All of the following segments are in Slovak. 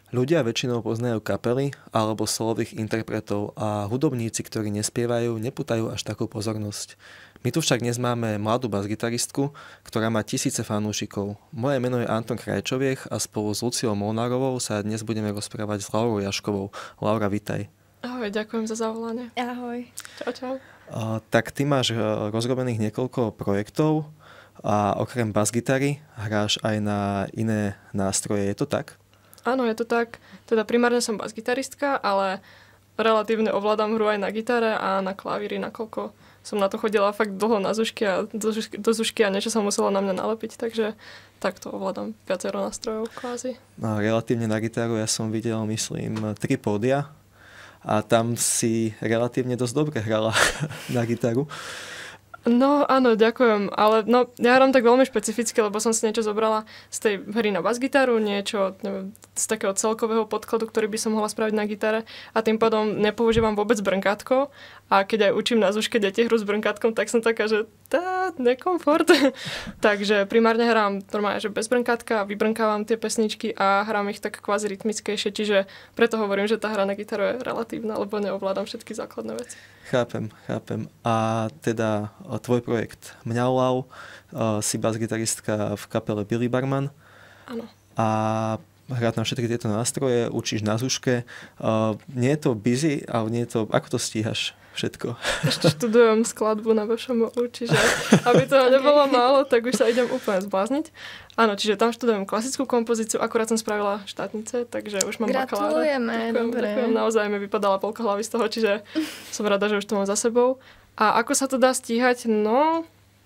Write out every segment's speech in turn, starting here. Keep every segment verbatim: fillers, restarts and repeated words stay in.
Ľudia väčšinou poznajú kapely alebo solových interpretov a hudobníci, ktorí nespievajú, nepútajú až takú pozornosť. My tu však dnes máme mladú basgitaristku, ktorá má tisíce fanúšikov. Moje meno je Anton Krajčoviech a spolu s Luciou Molnárovou sa dnes budeme rozprávať s Laurou Jaškovou. Laura, vitaj. Ahoj, ďakujem za zavolanie. Ahoj. Čau, čau. A, tak ty máš rozrobených niekoľko projektov a okrem basgitary hráš aj na iné nástroje. Je to tak? Áno, je to tak. Teda primárne som basgitaristka, ale relatívne ovládam hru aj na gitare a na klavíri, nakoľko som na to chodila fakt dlho na zušky a do, zušky, do zušky a niečo sa muselo na mňa nalepiť, takže takto ovládam viacero nástrojov kvázi. No, relatívne na gitaru ja som videl, myslím, tri pódia a tam si relatívne dosť dobre hrala na gitaru. No áno, ďakujem, ale no, ja hrám tak veľmi špecificky, lebo som si niečo zobrala z tej hry na basgitaru, niečo neviem, z takého celkového podkladu, ktorý by som mohla spraviť na gitare a tým pádom nepoužívam vôbec brnkátko a keď aj učím na zuške deti hru s brnkátkom, tak som taká, že tá, nekomfort. Takže primárne hrám normálne, že bez brnkátka, vybrnkávam tie pesničky a hrám ich tak kvázi rytmickejšie, čiže preto hovorím, že tá hra na gitaru je relatívna, lebo neovládam všetky základné veci. Chápem, chápem. A teda tvoj projekt Mňaulau, si basgitaristka v kapele Billy Barman. Áno. A hrať na všetky tieto nástroje, učíš na zuške. Nie je to busy, ale nie je to... Ako to stíhaš všetko? Ešte študujem skladbu na vé š em u, čiže aby to nebolo málo, tak už sa idem úplne zblázniť. Áno, čiže tam študujem klasickú kompozíciu, akurát som spravila štátnice, takže už mám bakalára. Gratulujeme, dobre. Ďakujem, naozaj mi vypadala polka hlavy z toho, čiže som rada, že už to mám za sebou. A ako sa to dá stíhať? No,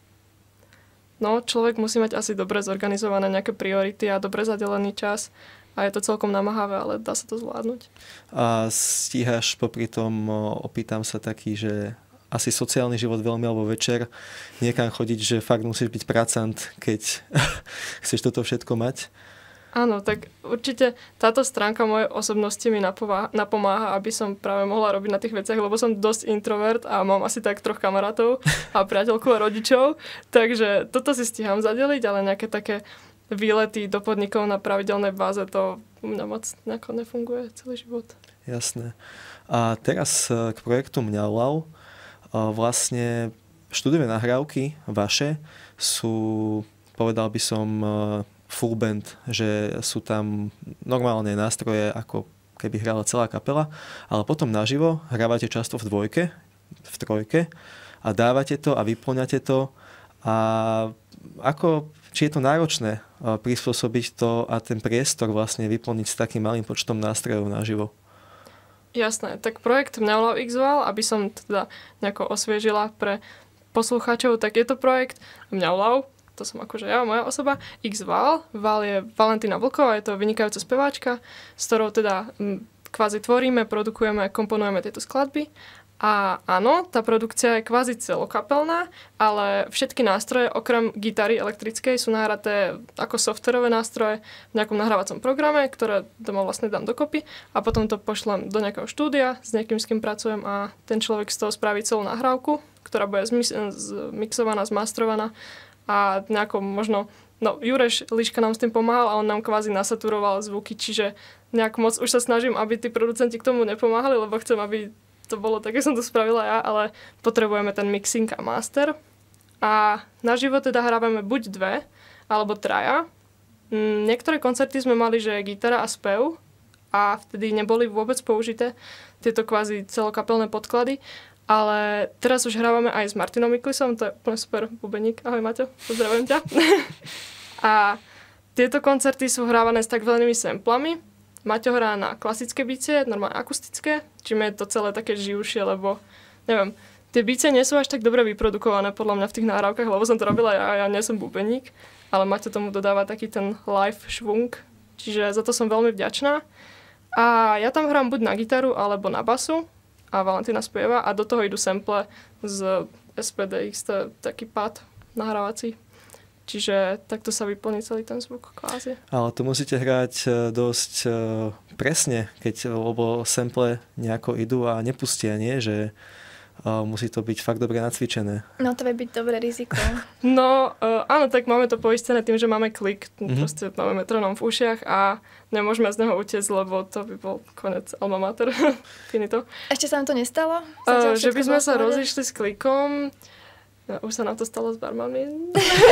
no človek musí mať asi dobre zorganizované nejaké priority a dobre zadelený čas. A je to celkom namáhavé, ale dá sa to zvládnuť. A stíhaš popri tom, opýtam sa taký, že asi sociálny život veľmi alebo večer niekam chodiť, že fakt musíš byť pracant, keď chceš toto všetko mať? Áno, tak určite táto stránka mojej osobnosti mi napomáha, napomáha, aby som práve mohla robiť na tých veciach, lebo som dosť introvert a mám asi tak troch kamarátov a priateľku a rodičov, takže toto si stíham zadeliť, ale nejaké také výlety do podnikov na pravidelnej báze, to u mňa moc nejako nefunguje celý život. Jasné. A teraz k projektu Mňaulau. Vlastne štúdiové nahrávky vaše sú, povedal by som, full band, že sú tam normálne nástroje, ako keby hrala celá kapela, ale potom naživo hrávate často v dvojke, v trojke a dávate to a vyplňate to a ako, či je to náročné prispôsobiť to a ten priestor vlastne vyplniť s takým malým počtom nástrojov naživo? Jasné, tak projekt Mňaulau X-Val, aby som teda nejako osviežila pre poslucháčov, tak je to projekt Mňaulau, to som akože ja, moja osoba, X-Val. Val je Valentína Vlková, je to vynikajúca speváčka, s ktorou teda m, kvázi tvoríme, produkujeme, komponujeme tieto skladby. A áno, tá produkcia je kvázi celokapelná, ale všetky nástroje, okrem gitary elektrickej, sú nahraté ako softverové nástroje v nejakom nahrávacom programe, ktoré doma vlastne dám dokopy a potom to pošlem do nejakého štúdia s niekým, s kým pracujem a ten človek z toho spraví celú nahrávku, ktorá bude zmixovaná, zmastrovaná a nejako možno... No, Jureš Liška nám s tým pomáhal a on nám kvázi nasaturoval zvuky, čiže nejak moc už sa snažím, aby tí producenti k tomu nepomáhali, lebo chcem, aby to bolo tak, ako som to spravila ja, ale potrebujeme ten mixing a master. A naživo teda hrávame buď dve, alebo traja. Niektoré koncerty sme mali, že gitara a spev a vtedy neboli vôbec použité tieto kvázi celokapelné podklady. Ale teraz už hrávame aj s Martinom Miklisom, to je úplne super bubeník. Ahoj Maťo, pozdravujem ťa. A tieto koncerty sú hrávané s tak veľnými samplami. Maťo hrá na klasické bicie, normálne akustické, čím je to celé také živšie, lebo neviem, tie bicie nie sú až tak dobre vyprodukované podľa mňa v tých nahrávkach, lebo som to robila ja, ja nie som bubeník, ale Maťo tomu dodáva taký ten live švung, čiže za to som veľmi vďačná. A ja tam hrám buď na gitaru, alebo na basu a Valentína spieva a do toho idú sample z es pé dé iks, to je taký pad nahrávací. Čiže takto sa vyplní celý ten zvuk kvázi. Ale to musíte hrať dosť presne, keď lebo sample nejako idú a nepustia, nie? Že uh, musí to byť fakt dobre nacvičené. No to vie byť dobré riziko. No, uh, áno, tak máme to poistené tým, že máme klik, Mm-hmm. proste máme metronom v ušiach a nemôžeme z neho utiecť, lebo to by bol konec alma mater. Finito. Ešte sa nám to nestalo? Uh, Zatiaľ že by všetko sme bolo v sa pohode? rozišli s klikom. No, už sa nám to stalo s barmanmi. uh,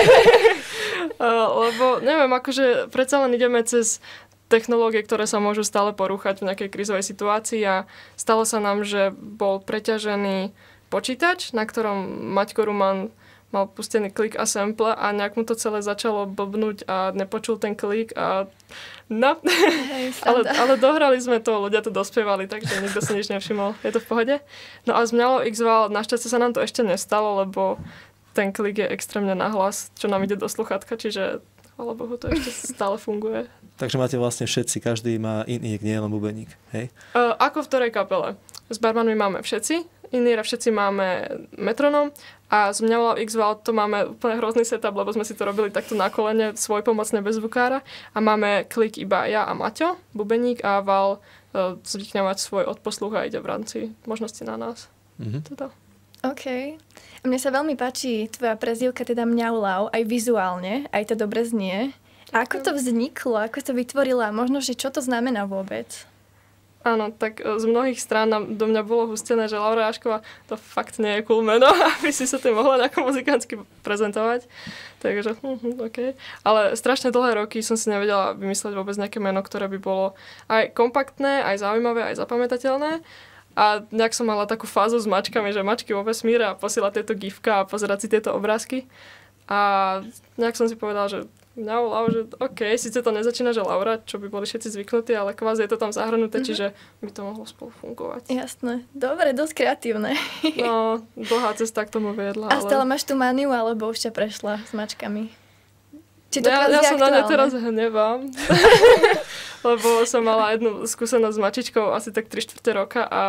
lebo, neviem, akože predsa len ideme cez technológie, ktoré sa môžu stále porúchať v nejakej krízovej situácii a stalo sa nám, že bol preťažený počítač, na ktorom Maťko Ruman mal pustený klik a sample a nejak mu to celé začalo blbnúť a nepočul ten klik a no. Hej, ale, sranda. ale dohrali sme to, ľudia to dospievali, takže nikto si nič nevšimol. Je to v pohode? No a z Mňalov X-Val, našťastie sa nám to ešte nestalo, lebo ten klik je extrémne nahlas, čo nám ide do sluchátka, čiže chvála Bohu, to ešte stále funguje. Takže máte vlastne všetci, každý má iný, nie len bubeník, hej? Uh, ako v ktorej kapele? S barmanmi máme všetci, iní všetci máme metronom a z Mňalov X-Val to máme úplne hrozný setup, lebo sme si to robili takto na kolene, svoj pomocné bez zvukára a máme klik iba ja a Maťo, bubeník a Val uh, zvykne mať svoj odposluch a ide v rámci možnosti na nás. Mhm. Teda. OK. Mne sa veľmi páči tvoja prezývka, teda Mňaulau, aj vizuálne, aj to dobre znie. A ako to vzniklo, ako to vytvorila, možno, že čo to znamená vôbec? Áno, tak z mnohých strán nám, do mňa bolo hustené, že Laura Jašková to fakt nie je cool meno, aby si sa tým mohla nejako muzikantsky prezentovať. Takže, hm, OK. Ale strašne dlhé roky som si nevedela vymysleť vôbec nejaké meno, ktoré by bolo aj kompaktné, aj zaujímavé, aj zapamätateľné. A nejak som mala takú fázu s mačkami, že mačky vo vesmíre a posielať tieto gifka a pozerať si tieto obrázky. A nejak som si povedala, že Mňau, Lau, že OK, síce to nezačína, že Laura, čo by boli všetci zvyknutí, ale kvázi je to tam zahrnuté, mm-hmm. čiže by to mohlo spolu fungovať. Jasné. Dobre, dosť kreatívne. No, dlhá cesta k tomu viedla. A stále ale... máš tú maniu, alebo už ťa prešla s mačkami? Či to ja, ja sa na ne aktuálne? teraz hnevám, lebo som mala jednu skúsenosť s mačičkou asi tak tri štvrte roka a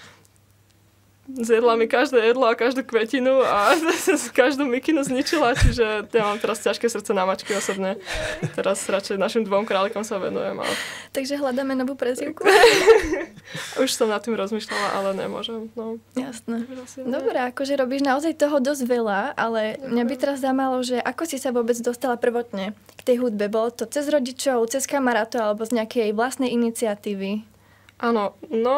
zjedla mi každé jedlo a každú kvetinu a každú mikinu zničila, čiže ja mám teraz ťažké srdce na mačky osobne. Teraz radšej našim dvom králikom sa venujem. A... Takže hľadáme novú prezývku. Už som nad tým rozmýšľala, ale nemôžem. No. Jasné. Dobre, akože robíš naozaj toho dosť veľa, ale mňa by teraz zaujímalo, že ako si sa vôbec dostala prvotne k tej hudbe? Bolo to cez rodičov, cez kamarátov alebo z nejakej vlastnej iniciatívy? Áno, no...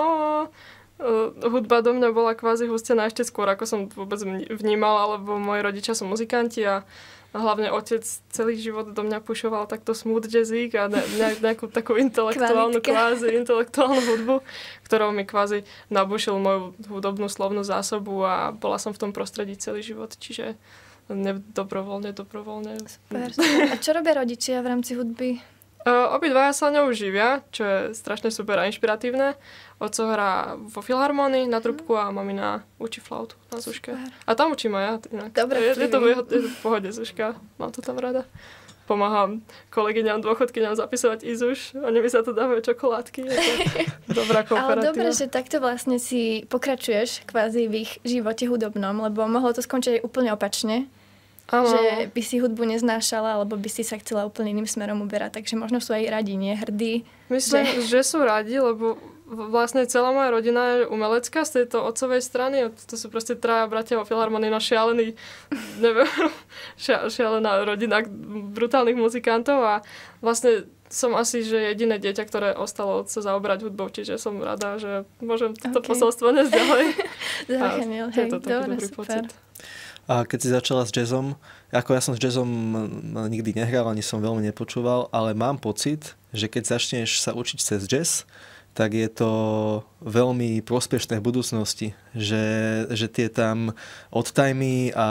Uh, hudba do mňa bola kvázi hustená ešte skôr, ako som vôbec vnímala, lebo moji rodičia sú muzikanti a hlavne otec celý život do mňa pušoval takto smooth jazzík a ne, ne, nejakú takú intelektuálnu kvázi, intelektuálnu hudbu, ktorou mi kvázi nabušil moju hudobnú slovnú zásobu a bola som v tom prostredí celý život, čiže ne, dobrovoľne, dobrovoľne. Super. A čo robia rodičia v rámci hudby? Uh, obidvaja sa ňou živia, čo je strašne super a inšpiratívne. Oco hrá vo filharmonii na trubku a mamina učí flautu na Zuške. A tam učím aj ja. Inak. Dobre, je, je, to, je, to, je to v pohode, Zuška. Mám to tam rada. Pomáham kolegyňam, dôchodkyňam zapisovať Izuš. Oni mi za to dávajú čokoládky. Je to dobrá kooperatíva. Ale dobre, že takto vlastne si pokračuješ kvázi v ich živote hudobnom, lebo mohlo to skončiť aj úplne opačne. Ano. Že by si hudbu neznášala, alebo by si sa chcela úplne iným smerom uberať. Takže možno sú aj radi, nie hrdí. Myslím, že, že sú radi, lebo vlastne celá moja rodina je umelecká z tejto otcovej strany. To sú proste traja bratia vo filharmonii, no šialený, neviem, šia, šialená rodina brutálnych muzikantov a vlastne som asi, že jediné dieťa, ktoré ostalo sa zaoberať hudbou, čiže som rada, že môžem toto okay. posolstvo nesť ďalej. Zachránil, hej, to dobre, dobrý super. Pocit. A keď si začala s jazzom, ako ja som s jazzom nikdy nehral, ani som veľmi nepočúval, ale mám pocit, že keď začneš sa učiť cez jazz, tak je to veľmi prospešné v budúcnosti, že, že tie tam odtajmy a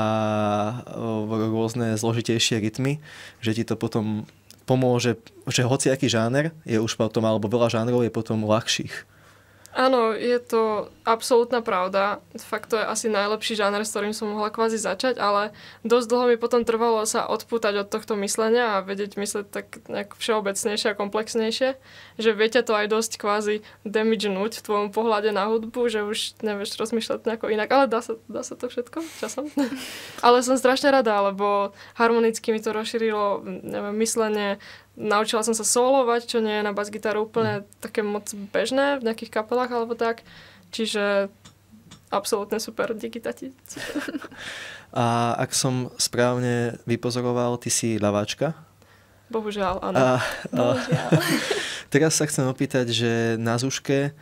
rôzne zložitejšie rytmy, že ti to potom pomôže, že hociaký žáner je už potom, alebo veľa žánrov je potom ľahších. Áno, je to absolútna pravda. Fakt to je asi najlepší žáner, s ktorým som mohla kvázi začať, ale dosť dlho mi potom trvalo sa odpútať od tohto myslenia a vedieť mysleť tak nejak všeobecnejšie a komplexnejšie, že viete to aj dosť kvázi damagenúť v tvojom pohľade na hudbu, že už nevieš rozmýšľať nejako inak, ale dá sa, dá sa to všetko časom. Ale som strašne rada, lebo harmonicky mi to rozšírilo, neviem, myslenie. Naučila som sa solovať, čo nie je na bas-gitaru úplne také moc bežné v nejakých kapelách alebo tak. Čiže absolútne super, díky tati. Super. A ak som správne vypozoroval, ty si ľaváčka? Bohužiaľ, áno. A, Bohužiaľ. Teraz sa chcem opýtať, že na Zúške,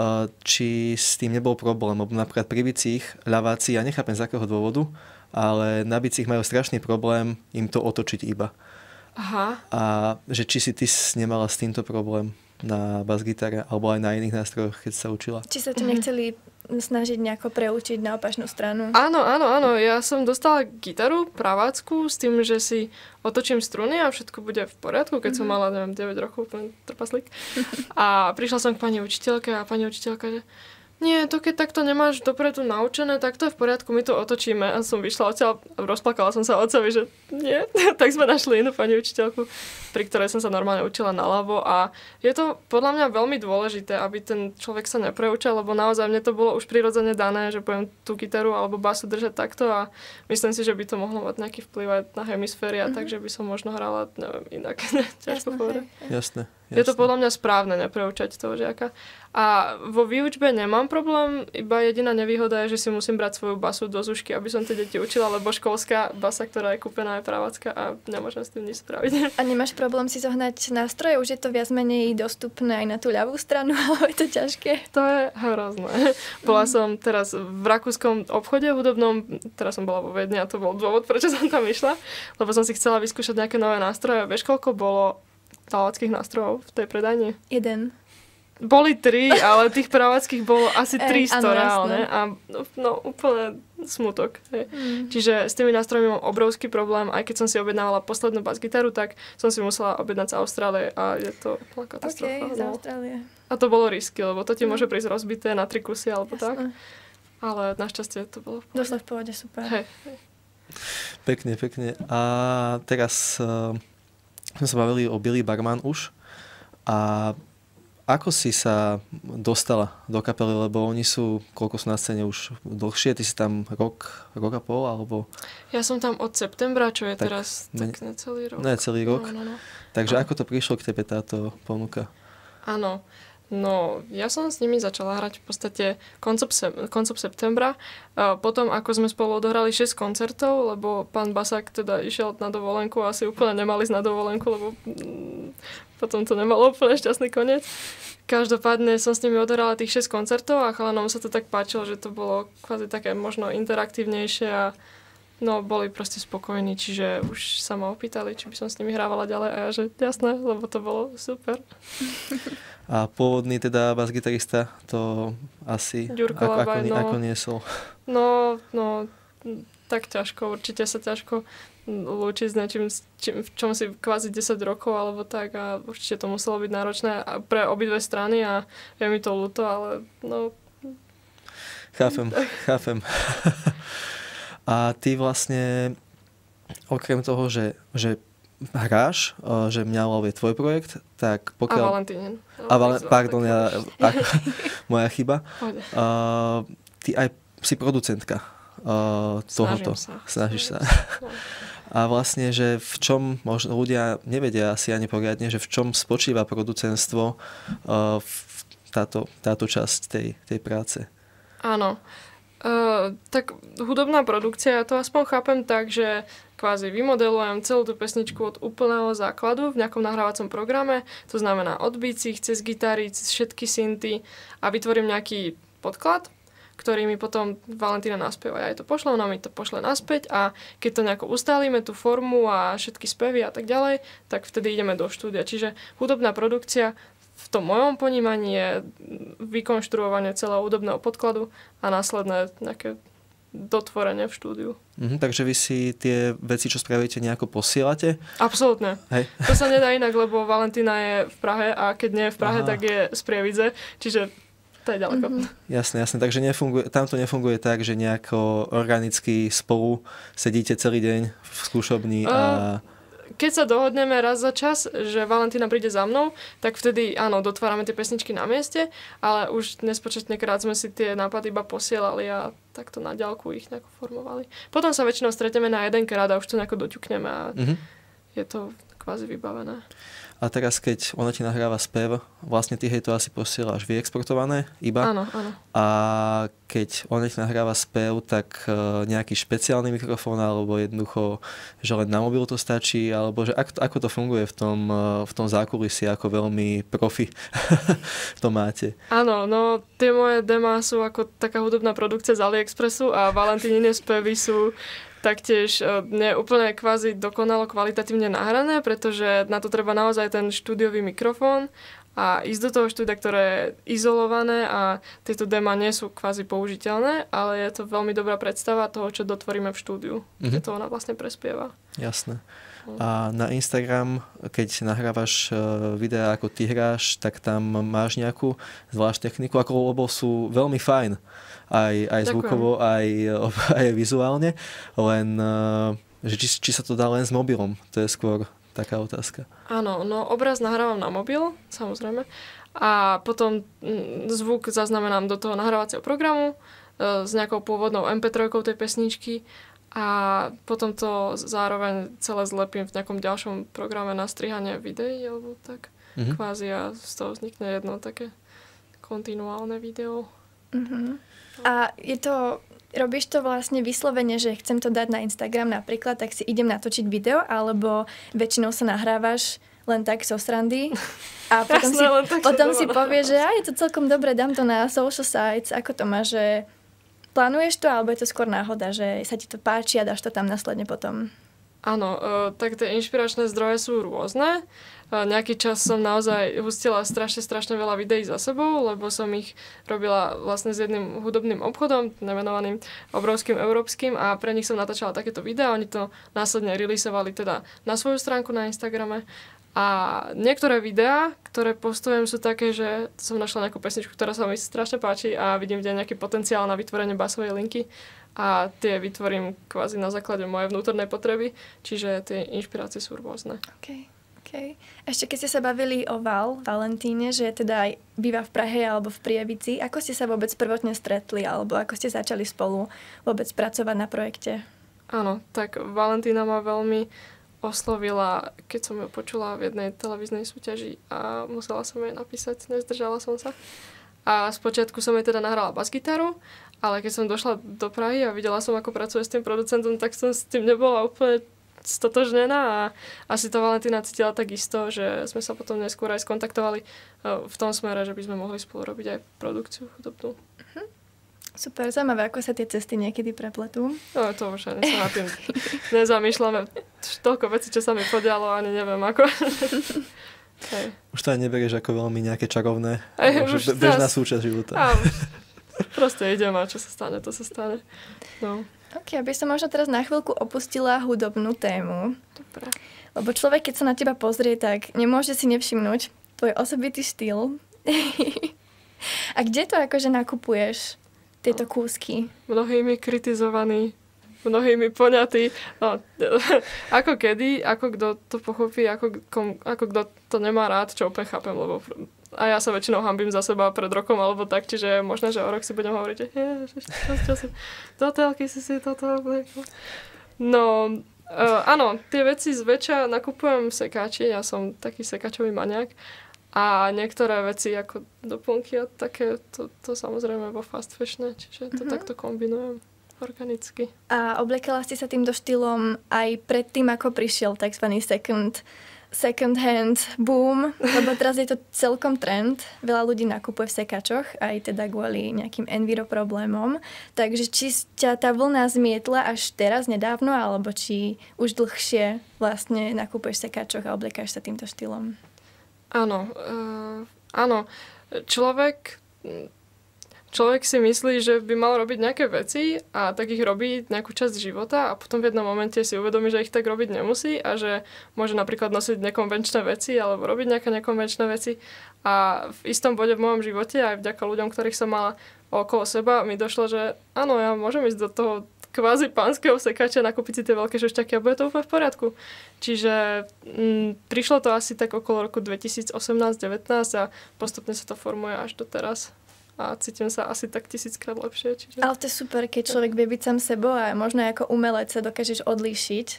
či s tým nebol problém, lebo napríklad pri bicích ľaváci, ja nechápem z akého dôvodu, ale na bicích majú strašný problém im to otočiť iba. Aha. A že či si ty nemala s týmto problém na bas-gitare alebo aj na iných nástrojoch, keď sa učila? Či sa to nechceli snažiť nejako preučiť na opačnú stranu? Áno, áno, áno. Ja som dostala gitaru pravácku s tým, že si otočím struny a všetko bude v poriadku, keď mm-hmm. som mala, neviem, deväť rokov, ten trpaslík. A prišla som k pani učiteľke a pani učiteľka, že nie, to keď takto nemáš dopredu naučené, tak to je v poriadku, my to otočíme. A som vyšla odtiaľ a rozplakala som sa otcovi, že nie. Tak sme našli inú pani učiteľku, pri ktorej som sa normálne učila naľavo. A je to podľa mňa veľmi dôležité, aby ten človek sa nepreučal, lebo naozaj mne to bolo už prirodzene dané, že budem tú gitaru alebo basu držať takto a myslím si, že by to mohlo mať nejaký vplyv aj na hemisféry a mm-hmm. tak, že by som možno hrala, neviem, inak. Ťažko povedať. Jasné. Je to podľa mňa správne nepreučať toho žiaka. A vo výučbe nemám problém, iba jediná nevýhoda je, že si musím brať svoju basu do Zúšky, aby som tie deti učila, lebo školská basa, ktorá je kúpená, je pravácka a nemôžem s tým nič spraviť. A nemáš problém si zohnať nástroje? Už je to viac menej dostupné aj na tú ľavú stranu, alebo je to ťažké? To je hrozné. Bola som teraz v rakúskom obchode hudobnom, teraz som bola vo Viedni a to bol dôvod, prečo som tam išla, lebo som si chcela vyskúšať nejaké nové nástroje. Vieš, koľko bolo praváckých nástrojov v tej predajni? Jeden. Boli tri, ale tých praváckých bolo asi tristo e, reálne a no, no úplne smutok. Mm. Čiže s tými nástrojmi mám obrovský problém, aj keď som si objednávala poslednú bas-gitaru, tak som si musela objednať z Austrálie a je to katastrofa. Okay, z Austrálie. A to bolo risky, lebo to ti mm. môže prísť rozbité na tri kusy alebo Jasné. tak. Ale našťastie to bolo v pohode. Dosť v pohode, super. Hej. Pekne, pekne. A teraz uh, sme sa bavili o Billy Barman už. A ako si sa dostala do kapely, lebo oni sú, koľko sú na scéne už dlhšie, ty si tam rok, rok a pol, alebo? Ja som tam od septembra, čo je tak, teraz ne, tak necelý rok. Necelý rok. No, no, no. Takže no. Ako to prišlo k tebe táto ponuka? Áno. No, ja som s nimi začala hrať v podstate koncom, se- koncom septembra. A potom, ako sme spolu odohrali šesť koncertov, lebo pán Basák teda išiel na dovolenku a asi úplne nemali ísť na dovolenku, lebo mm, potom to nemalo úplne šťastný koniec. Každopádne som s nimi odohrala tých šesť koncertov a chalanom sa to tak páčilo, že to bolo kvázi také možno interaktívnejšie a no, boli proste spokojní, čiže už sa ma opýtali, či by som s nimi hrávala ďalej a ja, že jasné, lebo to bolo super. A pôvodný teda bas-gitarista to asi Ďurko ako, Labaj, ako, no. ako niesol? No, no, tak ťažko, určite sa ťažko lúčiť s niečím, v čom si kvázi desať rokov alebo tak a určite to muselo byť náročné pre obidve strany a je mi to ľúto, ale no... Chápem, chápem. A ty vlastne, okrem toho, že, že hráš, že Mňaulov je tvoj projekt, tak pokiaľ... A Valentín. A Valen... Pardon, ja... Ak... moja chyba. Uh, ty aj si producentka uh, tohoto. Snažím sa. Snažíš sa. A vlastne, že v čom, možno ľudia nevedia asi ani poriadne, že v čom spočíva producentstvo, uh, táto, táto časť tej, tej práce. Áno. Uh, tak hudobná produkcia, ja to aspoň chápem tak, že kvázi vymodelujem celú tú pesničku od úplného základu v nejakom nahrávacom programe, to znamená od bicích, cez gitary, cez všetky synty a vytvorím nejaký podklad, ktorý mi potom Valentína naspieva. Ja jej to pošlem, ona mi to pošle naspäť a keď to nejako ustálime, tú formu a všetky spevy a tak ďalej, tak vtedy ideme do štúdia. Čiže hudobná produkcia v tom mojom ponímaní je vykonštruovanie celého hudobného podkladu a následné nejaké dotvorenie v štúdiu. Mhm, takže vy si tie veci, čo spravíte, nejako posielate? Absolútne. Hej. To sa nedá inak, lebo Valentína je v Prahe a keď nie je v Prahe, Aha. tak je z Prievidze, čiže to je ďaleko. Mm-hmm. Jasné, jasné. Takže nefunguje, tam to nefunguje tak, že nejako organicky spolu sedíte celý deň v skúšobni a... Uh, keď sa dohodneme raz za čas, že Valentína príde za mnou, tak vtedy áno, dotvárame tie pesničky na mieste, ale už nespočetne krát sme si tie nápady iba posielali a takto na diaľku ich nejako formovali. Potom sa väčšinou stretneme na jeden krát a už to nejako doťukneme a mm-hmm. je to kvázi vybavené. A teraz, keď ona ti nahráva spev, vlastne ty jej to asi posielaš vyexportované iba. Áno, áno. A keď ona ti nahráva spev, tak nejaký špeciálny mikrofón, alebo jednoducho, že len na mobil to stačí, alebo že ako, ako to funguje v tom, v tom zákulisí, ako veľmi profi to máte. Áno, no tie moje demá sú ako taká hudobná produkcia z AliExpressu a Valentínine spevy sú taktiež nie úplne kvázi dokonalo kvalitatívne nahrané, pretože na to treba naozaj ten štúdiový mikrofón a ísť do toho štúdia, ktoré je izolované a tieto demá nie sú kvázi použiteľné, ale je to veľmi dobrá predstava toho, čo dotvoríme v štúdiu, mm-hmm. kde to ona vlastne prespieva. Jasné. A na Instagram, keď nahrávaš videá, ako ty hráš, tak tam máš nejakú zvláštnu techniku, ako lebo sú veľmi fajn. Aj, aj zvukovo, aj, aj vizuálne. Len, že či, či sa to dá len s mobilom. To je skôr taká otázka. Áno, no obraz nahrávam na mobil, samozrejme. A potom zvuk zaznamenám do toho nahrávacieho programu s nejakou pôvodnou em pé tri tej pesničky. A potom to zároveň celé zlepím v nejakom ďalšom programe na strihanie videí, alebo tak mm-hmm. kvázi a z toho vznikne jedno také kontinuálne video. Mm-hmm. A je to, robíš to vlastne vyslovene, že chcem to dať na Instagram napríklad, tak si idem natočiť video, alebo väčšinou sa nahrávaš len tak zo srandy a potom, Jasne, si, potom si povieš, že je to celkom dobre, dám to na social sites, ako to má, že plánuješ to, alebo je to skôr náhoda, že sa ti to páči a dáš to tam následne potom? Áno, e, tak tie inšpiračné zdroje sú rôzne. E, nejaký čas som naozaj hustila strašne, strašne veľa videí za sebou, lebo som ich robila vlastne s jedným hudobným obchodom, nemenovaným obrovským európskym a pre nich som natáčala takéto videá. Oni to následne releaseovali teda na svoju stránku na Instagrame. A niektoré videá, ktoré postujem, sú také, že som našla nejakú pesničku, ktorá sa mi strašne páči a vidím kde nejaký potenciál na vytvorenie basovej linky a tie vytvorím kvázi na základe mojej vnútornej potreby, čiže tie inšpirácie sú rôzne. Okay. Okay. Ešte keď ste sa bavili o Val, Valentíne, že teda aj býva v Prahe alebo v Prievidzi, ako ste sa vôbec prvotne stretli alebo ako ste začali spolu vôbec pracovať na projekte? Áno, tak Valentína ma veľmi oslovila, keď som ju počula v jednej televíznej súťaži a musela som jej napísať, nezdržala som sa. A spočiatku som jej teda nahrala basgitaru, ale keď som došla do Prahy a videla som, ako pracuje s tým producentom, tak som s tým nebola úplne stotožnená a asi to Valentína cítila takisto, že sme sa potom neskôr aj skontaktovali v tom smere, že by sme mohli spolu robiť aj produkciu hudobnú. Uh-huh. Super, zaujímavé, ako sa tie cesty niekedy prepletú. No to už ani sa na tým nezamýšľame. Toľko vecí, čo sa mi podialo, ani neviem ako. Hej. Už to aj neberieš ako veľmi nejaké čarovné. Aj, už bežná súčasť života. Á, proste idem a čo sa stane, to sa stane. No. Ok, aby som možno teraz na chvíľku opustila hudobnú tému. Dobre. Lebo človek, keď sa na teba pozrie, tak nemôže si nevšimnúť tvoj osobitý štýl. A kde to akože nakupuješ? Tieto kúsky. Mnohými kritizovaní, mnohými poňatí. No, ako kedy, ako kto to pochopí, ako, kom, ako kto to nemá rád, čo úplne chápem, lebo a ja sa väčšinou hanbím za seba pred rokom alebo tak, čiže možno, že o rok si budem hovoriť, že ježiš, čo, čo si, do telky si si toto obliekol. No, uh, áno, tie veci zväčša nakupujem v sekáči, ja som taký sekačový maniak. A niektoré veci ako doplnky a také, to, to samozrejme vo fast fashione, čiže to mm-hmm. takto kombinujem organicky. A obliekala ste sa týmto štýlom aj predtým, ako prišiel tzv. second, second hand boom, lebo teraz je to celkom trend. Veľa ľudí nakupuje v sekačoch, aj teda kvôli nejakým enviro problémom. Takže či ťa tá vlna zmietla až teraz nedávno, alebo či už dlhšie vlastne nakupuješ v sekačoch a obliekáš sa týmto štýlom? Áno, uh, áno. Človek, človek si myslí, že by mal robiť nejaké veci a tak ich robí nejakú časť života a potom v jednom momente si uvedomí, že ich tak robiť nemusí a že môže napríklad nosiť nekonvenčné veci alebo robiť nejaké nekonvenčné veci. A v istom bode v mojom živote aj vďaka ľuďom, ktorých som mala okolo seba, mi došlo, že áno, ja môžem ísť do toho kvázi pánskeho sekača, nakúpiť si tie veľké šošťaky a bude to úplne v poriadku. Čiže m, prišlo to asi tak okolo roku dvetisícosemnásť devätnásť a postupne sa to formuje až do teraz. A cítim sa asi tak tisíckrát lepšie. Čiže... Ale to je super, keď človek vie byť sám sebou a možno ako umelec sa dokážeš odlíšiť.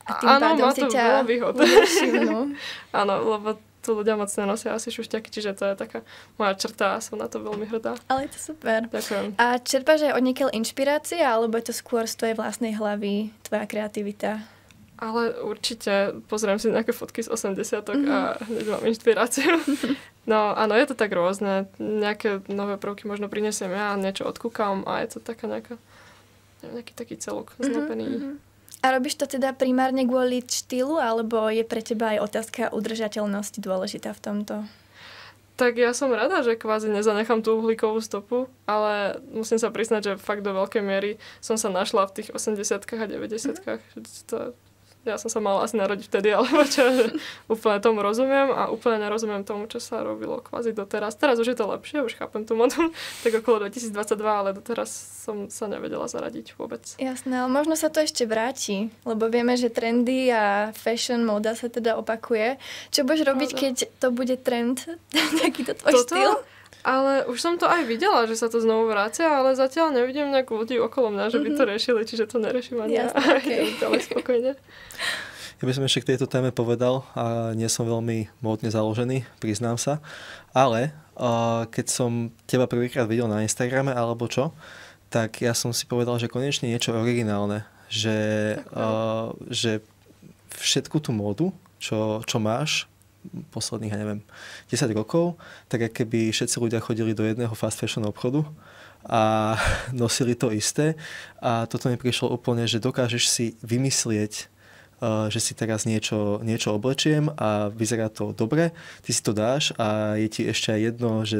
A tým áno, pádom má si to ťa veľa výhod. Áno, lebo tu ľudia moc nenosia asi šušťaky, čiže to je taká moja črta a som na to veľmi hrdá. Ale je to super. Ďakujem. A čerpáš aj od niekiaľ inšpirácia, alebo je to skôr z tvojej vlastnej hlavy, tvoja kreativita? Ale určite pozriem si nejaké fotky z osemdesiatok mm. a hneď mám inšpiráciu. No áno, je to tak rôzne. Nejaké nové prvky možno prinesiem ja, niečo odkúkam a je to taká nejaká, neviem, nejaký taký celok zlepený. Mm-hmm. A robíš to teda primárne kvôli štýlu, alebo je pre teba aj otázka udržateľnosti dôležitá v tomto? Tak ja som rada, že kvázi nezanechám tú uhlíkovú stopu, ale musím sa priznať, že fakt do veľkej miery som sa našla v tých osemdesiatkách a deväťdesiatkách. Mm. Ja som sa mala asi narodiť vtedy, alebo čo, že úplne tomu rozumiem a úplne nerozumiem tomu, čo sa robilo kvázi doteraz. Teraz už je to lepšie, už chápem tú modu, tak okolo dvetisícdvadsaťdva, ale doteraz som sa nevedela zaradiť vôbec. Jasné, ale možno sa to ešte vráti, lebo vieme, že trendy a fashion móda sa teda opakuje. Čo budeš robiť, keď to bude trend, takýto tvoj Toto? štýl? Ale už som to aj videla, že sa to znovu vrácia, ale zatiaľ nevidím nejakú ľudí okolo mňa, že by to riešili, čiže to neriešim ani ja. Okay. Ale spokojne. Ja by som ešte k tejto téme povedal, a nie som veľmi módne založený, priznám sa, ale uh, keď som teba prvýkrát videl na Instagrame alebo čo, tak ja som si povedal, že konečne niečo originálne, že, uh, že všetku tú módu, čo, čo máš, posledných, ja neviem, desať rokov, tak ako keby všetci ľudia chodili do jedného fast fashion obchodu a nosili to isté. A toto mi prišlo úplne, že dokážeš si vymyslieť, uh, že si teraz niečo, niečo oblečiem a vyzerá to dobre, ty si to dáš a je ti ešte aj jedno, že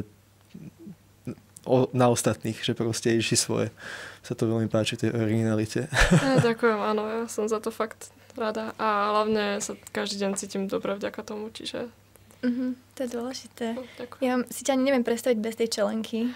o, na ostatných, že proste ideš si svoje. Sa to veľmi páči, tej originalite. Ja, ďakujem, áno, ja som za to fakt rada a hlavne sa každý deň cítim dobre vďaka tomu, čiže... Mm-hmm, to je dôležité. No, ja si ťa ani neviem predstaviť bez tej čelenky.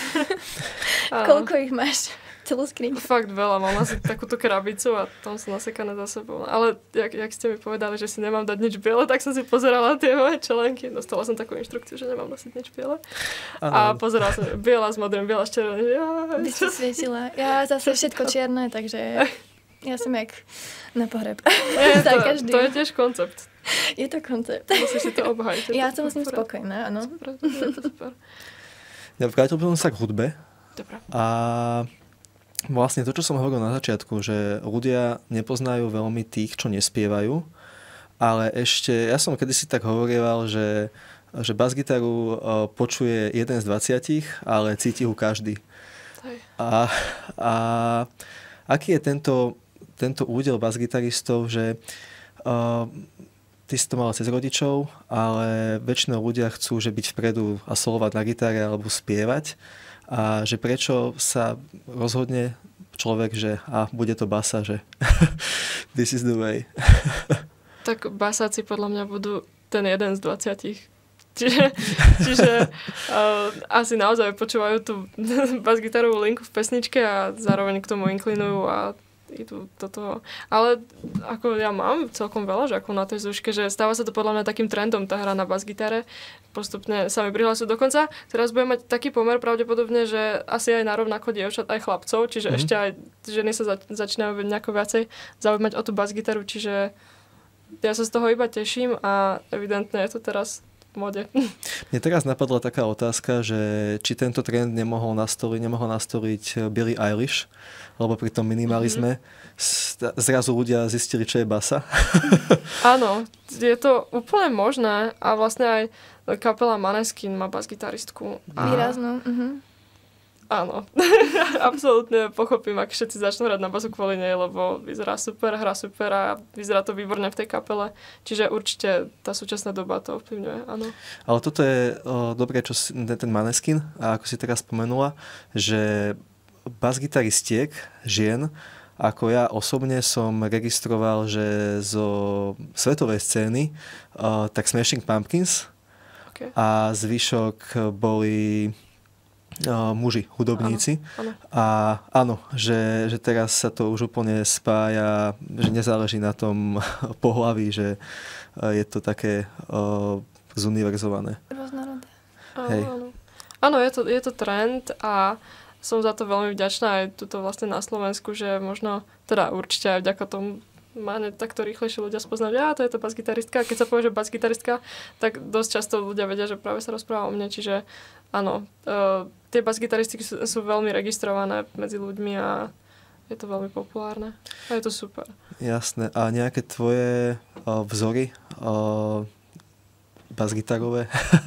Koľko ich máš? Celú skriňu? Fakt veľa, mám asi takúto krabicu a tam sú nasekané za sebou. Ale jak, jak ste mi povedali, že si nemám dať nič biele, tak som si pozerala tie moje čelenky. Dostala som takú inštrukciu, že nemám nosiť nič biele. A pozerala som biela s modrým, biela s červeným. Ja, by si svietila. Ja zase všetko čierne, takže ja som jak na pohreb. Je, to, to je tiež koncept. Je to koncept. Musíš si to obhajiť. Ja som s ním spokojná, áno. Super, super. Ja vrátil by som sa k hudbe. Dobre. A vlastne to, čo som hovoril na začiatku, že ľudia nepoznajú veľmi tých, čo nespievajú, ale ešte, ja som kedysi tak hovorieval, že, že basgitaru počuje jeden z dvadziatich, ale cíti ho každý. A, a aký je tento, tento údel basgitaristov, že uh, ty si to mal cez rodičov, ale väčšinou ľudia chcú, že byť vpredu a solovať na gitare alebo spievať. A že prečo sa rozhodne človek, že a bude to basa, že this is the way. Tak basáci podľa mňa budú ten jeden z dvadziatich. Čiže, čiže uh, asi naozaj počúvajú tú bas-gitarovú linku v pesničke a zároveň k tomu inklinujú a idú do toho. Ale ako ja mám celkom veľa žiakov na tej zúške, že stáva sa to podľa mňa takým trendom, tá hra na bas-gitare. Postupne sa mi prihlasujú dokonca. Teraz budem mať taký pomer pravdepodobne, že asi aj narovnako dievčat, aj chlapcov, čiže mm-hmm. ešte aj ženy sa zač- začínajú nejako viacej zaujímať o tú bas-gitaru, čiže ja sa z toho iba teším a evidentne je to teraz v mode. Mne teraz napadla taká otázka, že či tento trend nemohol nastoliť, nemohol nastoliť Billie Eilish, lebo pri tom minimalizme mm-hmm. zrazu ľudia zistili, čo je basa. Áno, je to úplne možné a vlastne aj kapela Maneskin má bas-gitaristku. A... Výraznú. Uh-huh. Áno, absolútne pochopím, ak všetci začnú hrať na basu kvôli nej, lebo vyzerá super, hra super a vyzerá to výborne v tej kapele. Čiže určite tá súčasná doba to ovplyvňuje, áno. Ale toto je o, dobré, čo si, ten Maneskin, a ako si teraz spomenula, že bas-gitaristiek žien, ako ja osobne som registroval, že zo svetovej scény, o, tak Smashing Pumpkins okay. a zvyšok boli... Uh, muži, hudobníci. Áno, áno. A áno, že, že teraz sa to už úplne spája, že nezáleží na tom pohlaví, že uh, je to také uh, zuniverzované. Rôznorodé. Hej. Áno, áno je, to, je to trend a som za to veľmi vďačná aj tuto vlastne na Slovensku, že možno, teda určite aj vďaka tomu ma hneď takto rýchlejšie ľudia spoznajú, že to je to basgitaristka. Keď sa povie, že basgitaristka, tak dosť často ľudia vedia, že práve sa rozpráva o mne, čiže áno, uh, tie basgitaristiky sú, sú veľmi registrované medzi ľuďmi a je to veľmi populárne. A je to super. Jasné. A nejaké tvoje uh, vzory uh, basgitarové?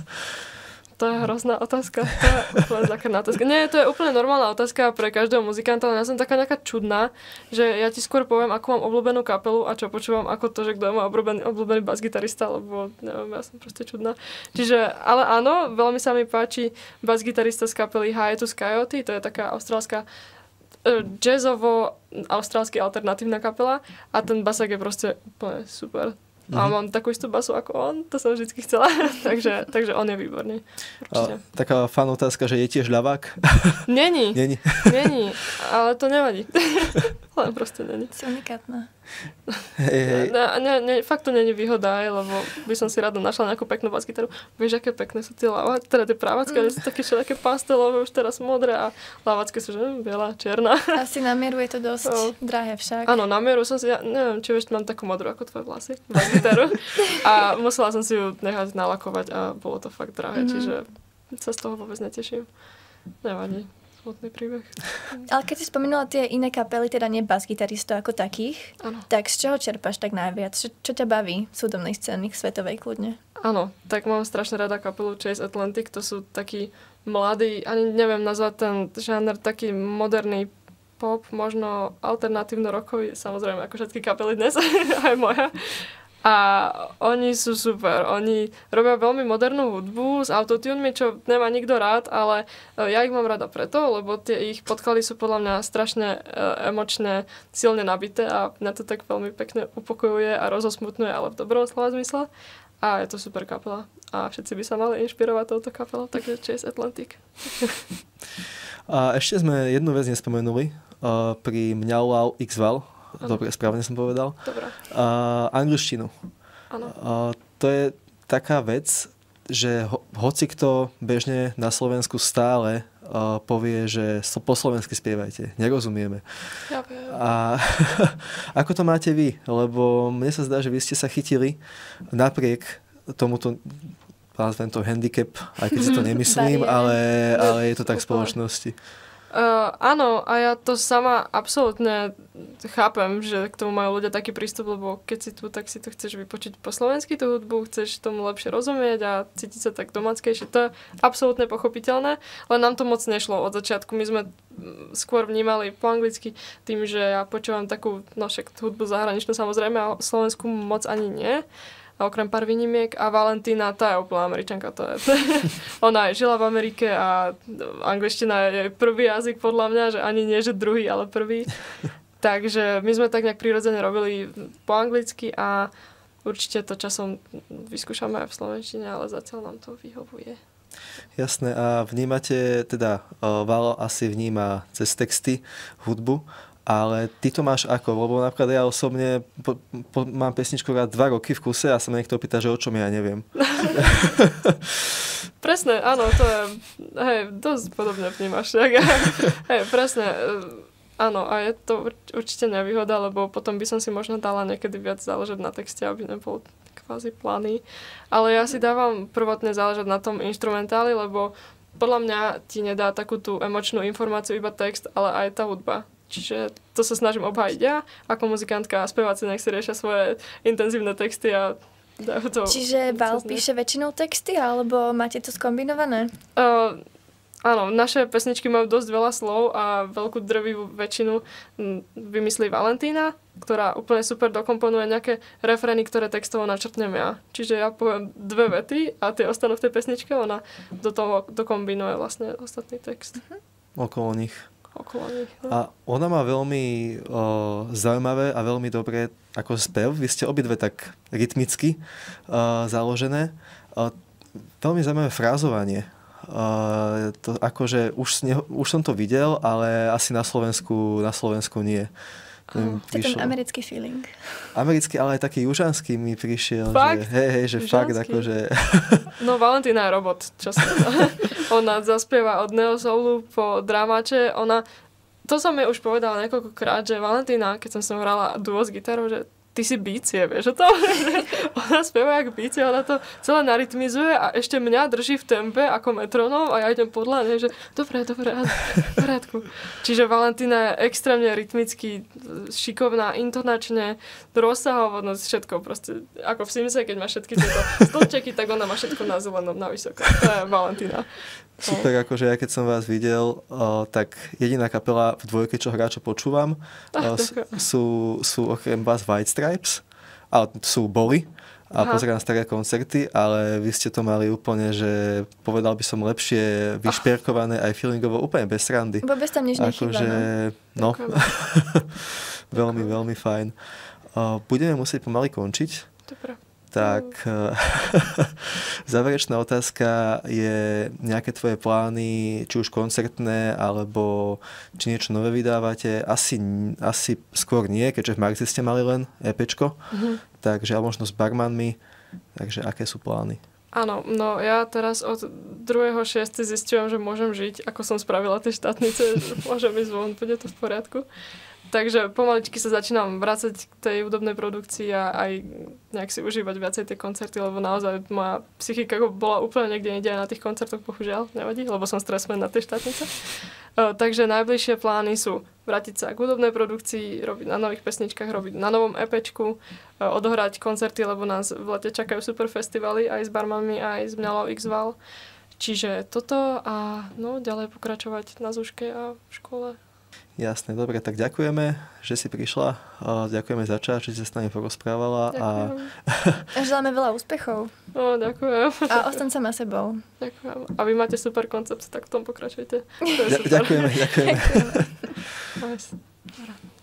To je hrozná otázka. To je úplne zákerná otázka. Nie, to je úplne normálna otázka pre každého muzikanta, ale ja som taká nejaká čudná, že ja ti skôr poviem, akú mám obľúbenú kapelu a čo počúvam, ako to, že kto je môj obľúbený, obľúbený basgitarista, lebo neviem, ja som proste čudná. Čiže, ale áno, veľmi sa mi páči basgitarista z kapely Hiatus Coyote, to je taká austrálska jazzovo-austrálsky alternatívna kapela a ten basák je proste úplne super. Mm-hmm. A mám takú istú basu ako on, to som vždycky chcela, takže, takže on je výborný. A, taká fan otázka, že je tiež ľavák? Není. Není. Není, ale to nevadí. Len proste není. Si unikátna. Hej, hej. Ne, ne, ne, fakt to není výhoda, aj, lebo by som si rada našla nejakú peknú basgitaru. Vieš, aké pekné sú tie lavacké, teda tie právacké, mm. sú také všelijaké pastelové, už teraz modré a lavacké sú, že biela, čierna. Asi na mieru je to dosť no. drahé však. Áno, na mieru som si, ja neviem, či vieš, mám takú modrú ako tvoje vlasy, basgitaru. A musela som si ju nechať nalakovať a bolo to fakt drahé, mm. čiže sa z toho vôbec neteším. Nevadí. Smutný príbeh. Ale keď si spomínala tie iné kapely, teda nie basgitaristov ako takých, ano. Tak z čoho čerpáš tak najviac? Čo, čo ťa baví v súdobnej scény, svetovej kľudne? Áno, tak mám strašne rada kapelu Chase Atlantic, to sú takí mladí, ani neviem nazvať ten žáner, taký moderný pop, možno alternatívno-rockový, samozrejme ako všetky kapely dnes, aj moja. A oni sú super. Oni robia veľmi modernú hudbu s autotunemi, čo nemá nikto rád, ale ja ich mám rada preto, lebo tie ich podklady sú podľa mňa strašne emočne, silne nabité a mňa to tak veľmi pekne upokojuje a rozosmutňuje, ale v dobrom slova zmysle. A je to super kapela. A všetci by sa mali inšpirovať touto kapelou, takže Chase Atlantic. A ešte sme jednu vec nespomenuli uh, pri Mňaulau X-Val. Dobre, správne som povedal. Dobre. Uh, angličtinu. Áno. Uh, to je taká vec, že ho, hoci kto bežne na Slovensku stále uh, povie, že so, po slovensky spievajte. Nerozumieme. Ja viem. A ako to máte vy? Lebo mne sa zdá, že vy ste sa chytili napriek tomuto nazvem to handicap, aj keď si to nemyslím, ale, ale je to tak v spoločnosti. Uh, áno, a ja to sama absolútne chápem, že k tomu majú ľudia taký prístup, lebo keď si tu, tak si to chceš vypočuť po slovensky tú hudbu, chceš tomu lepšie rozumieť a cítiť sa tak domáckejšie. To je absolútne pochopiteľné, ale nám to moc nešlo od začiatku. My sme skôr vnímali po anglicky tým, že ja počúvam takú, no však hudbu zahraničnú samozrejme, a Slovensku moc ani nie. A okrem pár výnimiek a Valentína, tá je úplná Američanka, to je. Ona aj žila v Amerike a angličtina je prvý jazyk podľa mňa, že ani nie, že druhý, ale prvý. Takže my sme tak nejak prirodzene robili po anglicky a určite to časom vyskúšame aj v slovenčine, ale zatiaľ nám to vyhovuje. Jasné, a vnímate, teda Valo asi vníma cez texty hudbu, ale ty to máš ako? Lebo napríklad ja osobne po, po, mám pesničku rád dva roky v kuse a sa ma niekto pýta, že o čom ja neviem. Presne, áno, to je, hej, dosť podobne vnímaš. Hej, presne, áno, a je to určite nevýhoda, lebo potom by som si možno dala niekedy viac záležať na texte, aby nebol kvázi planý. Ale ja si dávam prvotne záležať na tom instrumentáli, lebo podľa mňa ti nedá takú tú emočnú informáciu iba text, ale aj tá hudba. Čiže to sa snažím obhájiť ja ako muzikantka a speváci nech si riešia svoje intenzívne texty a dajú to... Čiže Val píše väčšinou texty, alebo máte to skombinované? Uh, áno, naše pesničky majú dosť veľa slov a veľkú drvivú väčšinu vymyslí Valentína, ktorá úplne super dokomponuje nejaké refrény, ktoré textovo načrtnem ja. Čiže ja poviem dve vety a tie ostanú v tej pesničke, ona do toho dokombinuje vlastne ostatný text. Uh-huh. Okolo nich. Okolo nich, no. A ona má veľmi o, zaujímavé a veľmi dobré ako spev. Vy ste obidve tak rytmicky o, založené. O, veľmi zaujímavé frázovanie. O, to akože už, ne, už som to videl, ale asi na Slovensku, na Slovensku nie. Oh, to je ten americký feeling. Americký, ale aj taký južanský mi prišiel. Fakt? Že, hej, hej, že južanský. Fakt akože... No Valentína je robot, čo sa Ona zaspieva od neosoulu po dramáče. Ona to som jej už povedala niekoľkokrát, že Valentína, keď som som hrala duo s gitarou, že ty si bicie, vieš o tom? Ona spieva jak bicie, ona to celé narytmizuje a ešte mňa drží v tempe ako metronóm a ja idem podľa nej, že dobre, dobre, v poriadku. Čiže Valentína je extrémne rytmicky šikovná, intonačne, rozsahovo, no všetko proste, ako v Simse, keď má všetky tieto stĺpčeky, tak ona má všetko na zelenom, na vysoko. To je Valentína. Super, akože ja keď som vás videl, uh, tak jediná kapela v dvojke, čo hrá, čo počúvam, uh, sú, sú okrem vás White Stripes, ale sú boli a Aha. pozerám staré koncerty, ale vy ste to mali úplne, že povedal by som lepšie vyšpierkované aj feelingovo, úplne bez srandy. Vôbec tam nič nechýba, akože, no. veľmi, veľmi fajn. Uh, budeme musieť pomaly končiť. Dobre. Tak záverečná otázka je nejaké tvoje plány, či už koncertné, alebo či niečo nové vydávate. Asi, asi skôr nie, keďže v marci ste mali len EPčko, mm-hmm. takže ale možno s barmanmi. Takže aké sú plány? Áno, no ja teraz od druhého šiesteho zistujem, že môžem žiť, ako som spravila tie štátnice, môžem ísť von, bude to v poriadku. Takže pomaličky sa začínam vrácať k tej hudobnej produkcii a aj nejak si užívať viacej tie koncerty, lebo naozaj moja psychika bola úplne niekde inde aj na tých koncertoch, bohužiaľ, nevadí, lebo som stresmen na tej štátnice. Uh, takže najbližšie plány sú vrátiť sa k hudobnej produkcii, robiť na nových pesničkách, robiť na novom EPčku, uh, odohrať koncerty, lebo nás v lete čakajú super festivaly aj s barmanmi, aj s Mňalou X-Val. Čiže toto a no, ďalej pokračovať na zúške a v škole. Jasné, dobre, tak ďakujeme, že si prišla. Ďakujeme za čas, že si sa s nami porozprávala. Ďakujem. A želáme veľa úspechov. O, ďakujem. A ostaň sama sebou. Ďakujem. A vy máte super koncept, tak v tom pokračujte. Ďakujeme, ďakujeme. ďakujeme.